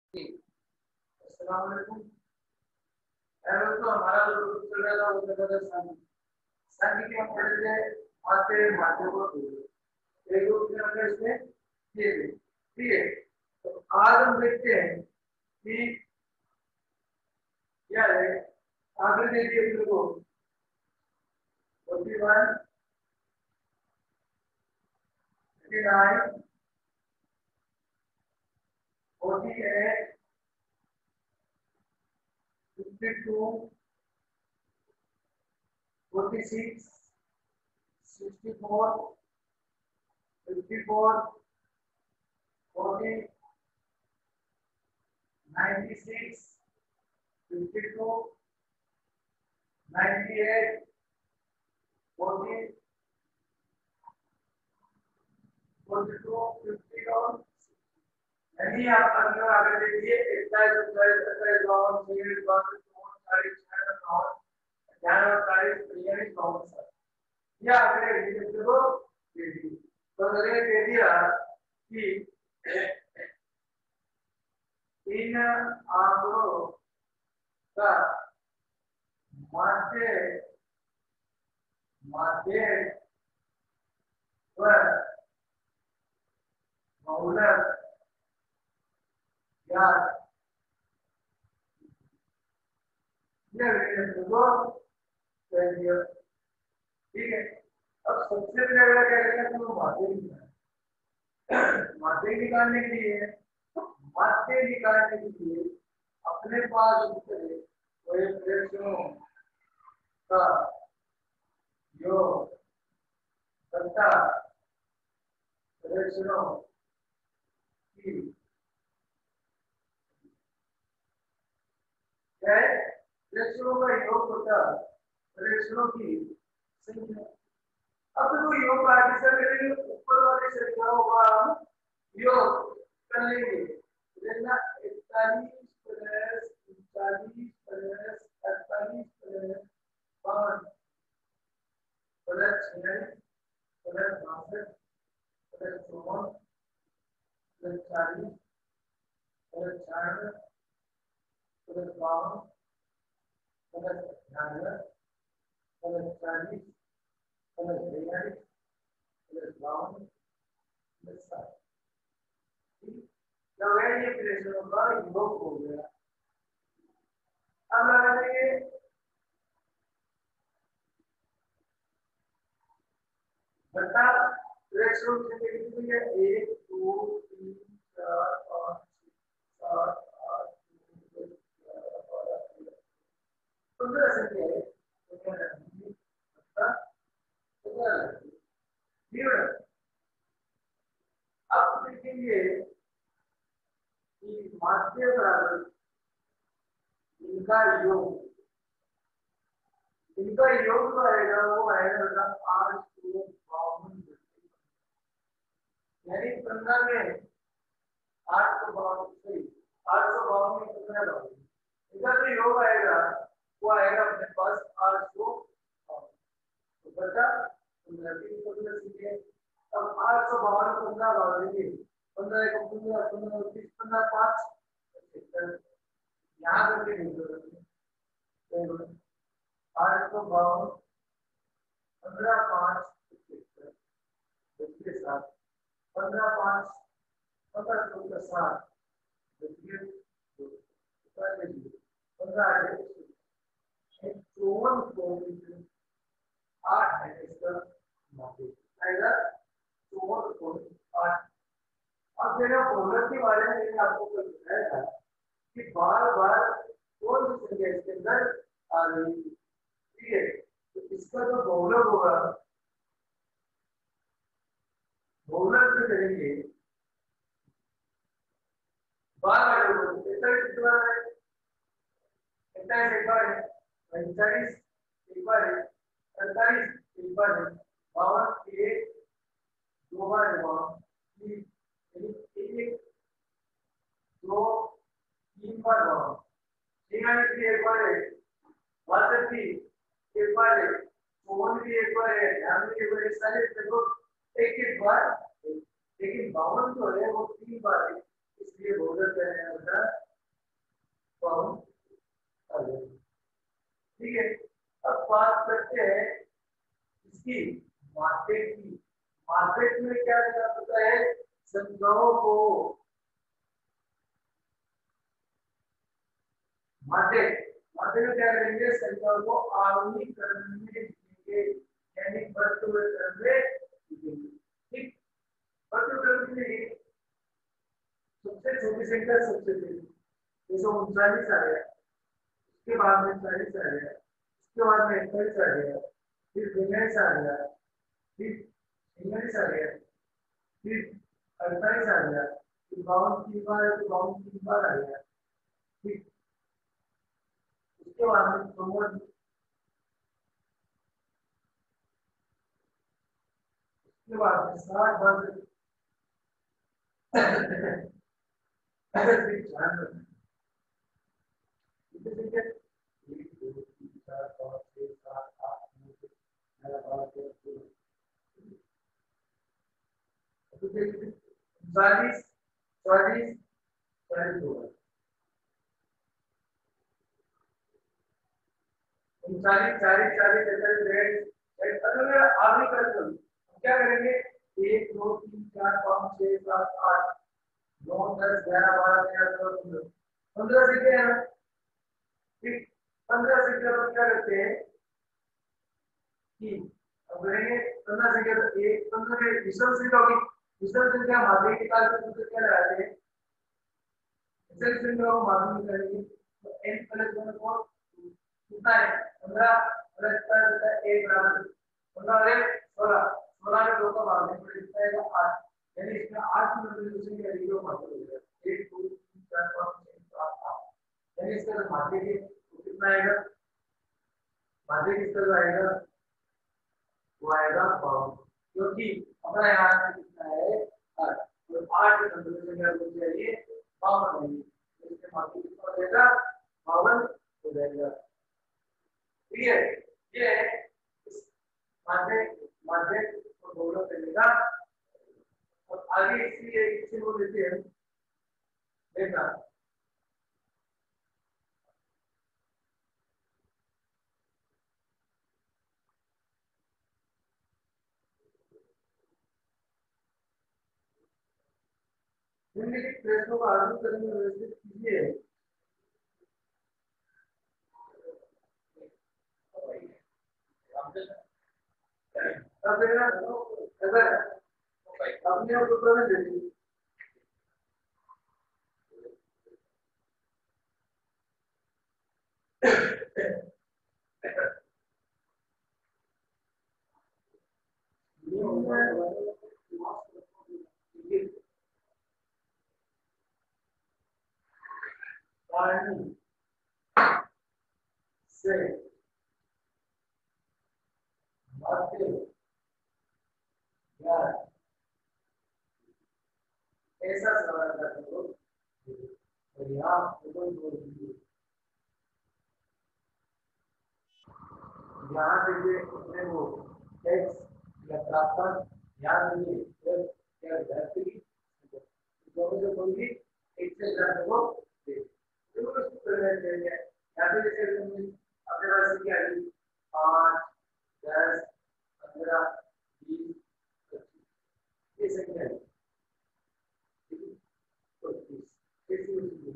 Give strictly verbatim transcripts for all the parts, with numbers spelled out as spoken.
अस्सलाम वालेकुम। दोस्तों, हमारा जो टॉपिक चल रहा था वो चल रहा था संघ। संघ के हम पढ़े थे माते माते को एक रूप में हमने इसमें किए थे। ठीक है, तो आज हम देखते हैं कि क्या है। आगे देखिए अपने को forty one fifty nine forty eight fifty two forty six sixty four fifty four forty ninety six fifty two ninety eight forty forty two fifty और यानी आप अगर आगे देखिए इक्कीस उनतीस सत्ताईस बावन छियालीस बासठ चौवन चालीस छियानवे बावन ग्यारह अड़तालीस तैंतालीस चौवन ये आगे देखिए तो देखिए तो मैंने कह दिया कि इन आंकड़ों का माध्य माध्य व बहुलक यार ये देखो ठीक है। अब सबसे पहले अगर क्या करेंगे तो माध्य निकालना माध्य निकालने के लिए माध्य निकालने के लिए अपने पास कोई प्रेक्षणों का योग तथा प्रेक्षणों की क्या है प्रेक्षणों का योग तथा प्रेक्षणों की संख्या। अब तो योग का आदेश करेंगे ऊपर वाली संख्याओं का हम योग कर लेंगे। देखना इकतालीस प्लस उनचालीस प्लस अड़तालीस प्लस पाँच प्लस छियालीस प्लस बासठ प्लस चौवन प्लस चालीस प्लस छियानवे प्लस बावन प्लस अठानवे प्लस चालीस प्लस बयालीस प्लस बावन प्लस साठ। जब ये प्रेशरों का योग हो गया अब लगा देंगे बता प्रेशरों की कितनी है एक दो तीन चार पाँच छः सात आठ नौ दस ग्यारह बारह तेरह पंद्रह संख्या है अब देखेंगे कि माध्य बराबर इनका योग इनका योग जो आएगा वो आएगा आठ सौ बावन यानी पंद्रह में आठ सौ बावन सही आठ सौ बावन में पंद्रह बावन इनका जो योग आएगा वो आएगा अपने पास आठ सौ बावन तो बचा पंद्रह तीन पंद्रह सीधे। अब आठ सौ बावन पंद्रह बावन देखिए पंद्रह एक पंद्रह पंद्रह तीस पंद्रह पाँच यहाँ करके नहीं जरूरत आठ सौ बावन पंद्रह पाँच इसके साथ पंद्रह पाँच पंद्रह चौदह सात पंद्रह चौवन आठ है इसका आएगा चौवन आठ। अब मेरा बहुलक के बारे में मैंने आपको बताया था कि बार बार कौन सी संख्या इसके अंदर आ रही है। ठीक है, तो इसका जो बहुलक होगा बहुलक से करेंगे बार बार इकतालीस एक बार है इकतालीस एक बार है पैंतालीस एक बार है अड़तालीस एक बार है बावन एक दो बार है बावन तीन एक दो तीन बार बावन छियालीस की एक बार है बासठ की एक बार है चौवन की एक बार है छियानवे की एक बार है सारे देखो एक एक बार लेकिन बावन जो है वो तीन बार है इसलिए बहुलक क्या है संख्याओं को माध्य माध्य में क्या करेंगे, संख्याओं को आरोही क्रम में लिखेंगे, यानी बढ़ते हुए क्रम में लिखेंगे। ठीक, बढ़ते हुए क्रम में लिखेंगे, सबसे छोटी संख्या सबसे बड़ी, जैसे उनचालीस आ गया, उसके बाद में चालीस आ गया, उसके बाद में इकतालीस आ गया, फिर बयालीस आ गया, फिर छियालीस आ गया, फिर अड़तालीस आ गया, फिर बावन तीन बार है तो बावन तीन बार आ गया। ठीक, उसके बाद में चौवन, उसके बाद में साठ बार फिर छियानवे, एक दो तीन चार पाँच छः सात आठ नौ दस ग्यारह बारह तेरह चौदह, चालीस चालीस चालीस होगा, उनचालीस चालीस चालीस इकतालीस आगे कर दो। क्या करेंगे, एक दो तीन चार पाँच छः सात आठ नौ दस ग्यारह बारह तेरह चौदह पंद्रह, पंद्रह से क्या है, ठीक, पंद्रह से क्या क्या करते हैं कि अब करेंगे पंद्रह से क्या, एक पंद्रह में विषम संख्या होगी, विषम संख्या माध्यम के काल में दूसरे क्या लगाते हैं, विषम संख्या को माध्यम में करेंगे तो n प्लस वन को कितना है, पंद्रह प्लस चार एक बराबर पंद्रह एक सोलह, सोलह में दो का भाग में कितना आएगा आठ, यानी इसमें आठ की मल्टीप्लिकेशन का जीरो माध्यम हो जाएगा, एक दो तीन चार पाँच छः सात आठ, यानी इसका माध्यम के कितना आएगा, माध्यम किसका आएगा, वो आएगा बावन, क्योंकि हमारा यहाँ से कितना है आठ, तो आठ की मल्टीप्लिकेशन का हो जाएगी बावन होगी, तो इसके माध्यम कितना हो जाएगा बावन हो जाएगा। ठीक है, ये माध्य माध्य को दोनों चलेगा, और आगे इसलिए इसे वो देते हैं देखना, निम्नलिखित प्रश्नों का हल करने में व्यवस्थित कीजिए। अब अगर अपने उत्तर में देखिए, से माध्य या ऐसा सवाल का करो, और यहाँ कोई बोल दीजिए, यहाँ देखिए अपने वो एक्स या प्राप्त, यहाँ देखिए एक्स या धरती, दोनों से कोई भी एक से ज्यादा को दे, तो उसको करना चाहिए। यहाँ पे जैसे अपने पास क्या है, पाँच दस पंद्रह बीस पच्चीस, ये संख्या है, तो तीस,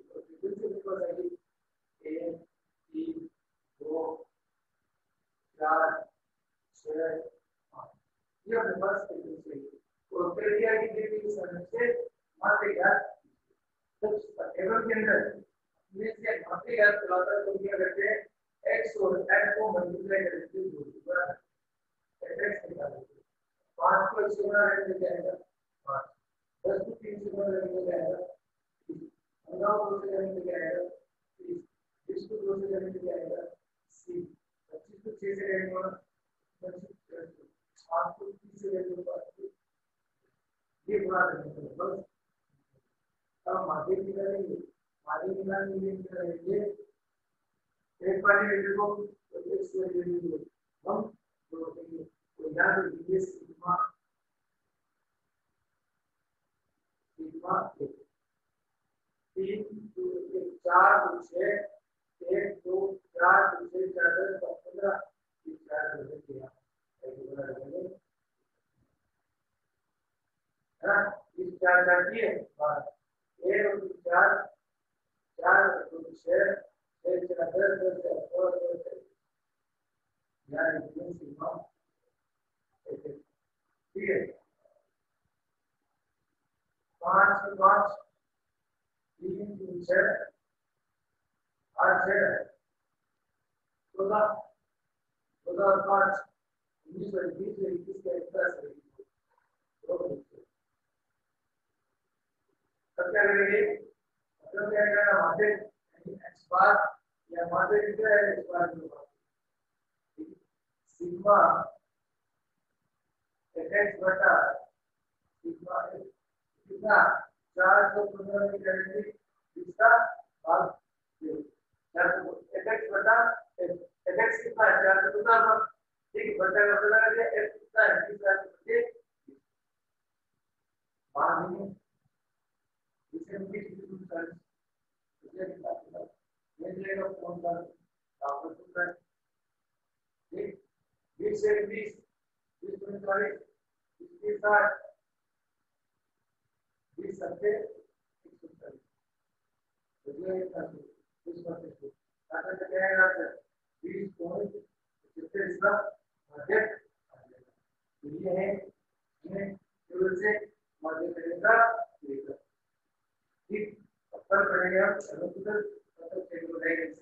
एक तीन दो चार छः पाँच, ये अपने पास चाहिए, और क्रिया की देवी समय से मात्र ज्ञात टेबल के अंदर में से मात्र ज्ञात चलाता तो क्या करते हैं, x और n को मल्टीप्लाई करके दो बराबर x निकाल देते हैं, पाँच को एक से गुणा करके जाएगा पाँच, दस को तीन से गुणा करके जाएगा तीस, पंद्रह को दो से करके जाएगा तीस, बीस को दो से करके जाएगा अस्सी, पच्चीस को छह से करेंगे पच्चीस, सात को तीस से करेंगे पच्चीस, ये गुणा करेंगे बस। अब माध्य निकालेंगे, माध्य निकालने के लिए क्या करेंगे, एक वाली वैल्यू को एक से वैल्यू को हम जोड़ेंगे, तो याद रखिए सिग्मा सिग्मा एक, तीन दो एक चार दो छः एक दो चार दो छः चार दस पंद्रह तीन चार दो तेरह, है ना, इस चार चार की है शेयर शेयर के अंदर से और यार इतनी सीमा ठीक है पाँच पाँच तीन तीन छः आठ छः चौदह चौदह और पाँच उन्नीस और बीस और इक्कीस का एक दस सब क्या करेंगे मतलब क्या करना माध्य एक्स बार या माध्य कितना है एक्स बार की बात सिग्मा एक्स बटा सिग्मा कितना चार सौ पंद्रह में करेंगे इसका भाग चार सौ एक्स बटा एक्स कितना है चार सौ पंद्रह ठीक बटा का पता लगा दिया एक्स कितना है बीस चार सौ पच्चीस भाग नहीं इसे बीस बीस चालीस इसे कितना ये देगा फोन कर आपको सुन रहे ठीक बीस से बीस बीस में चालीस इसके साथ बीस सत्ते एक सौ चालीस तो ये इतना बीस परसेंट आता है क्या है ना सर बीस पॉइंट कितने इसका मध्य तो ये है ये केवल से मध्य करेगा ठीक अब कल पढ़ेंगे हम अनुकूल मतलब